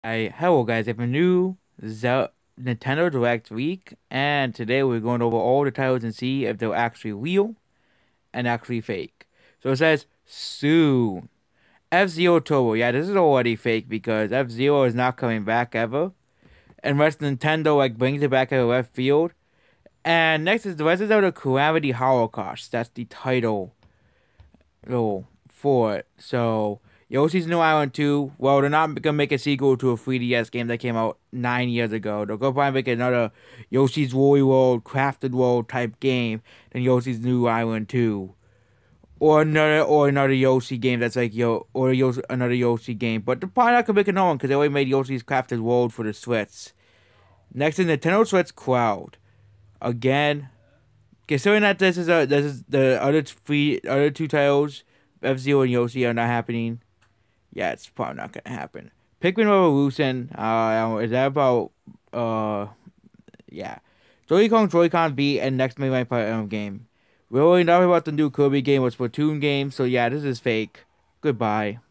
Hello guys, I have a new Nintendo Direct week, and today we're going over all the titles and see if they're actually real and actually fake. So it says soon. F-Zero Turbo. Yeah, this is already fake because F-Zero is not coming back ever. Unless Nintendo brings it back out of left field. And next is the Resident Evil Calamity Holocaust. That's the title for it. So Yoshi's New Island 2, well, they're not gonna make a sequel to a 3DS game that came out 9 years ago. They'll go probably make another Yoshi's Woolly World, Crafted World type game than Yoshi's New Island 2. Or another Yoshi game that's like another Yoshi game. But they're probably not gonna make another one because they already made Yoshi's Crafted World for the Switch. Next is Nintendo Switch Cloud. Again, considering that this is the other two titles, F Zero and Yoshi are not happening. Yeah, it's probably not gonna happen. Pikmin Revolution. Is that about? Yeah. Donkey Kong Joy-Con V and next Mega Man Part game. We already know about the new Kirby game or Splatoon game. So yeah, this is fake. Goodbye.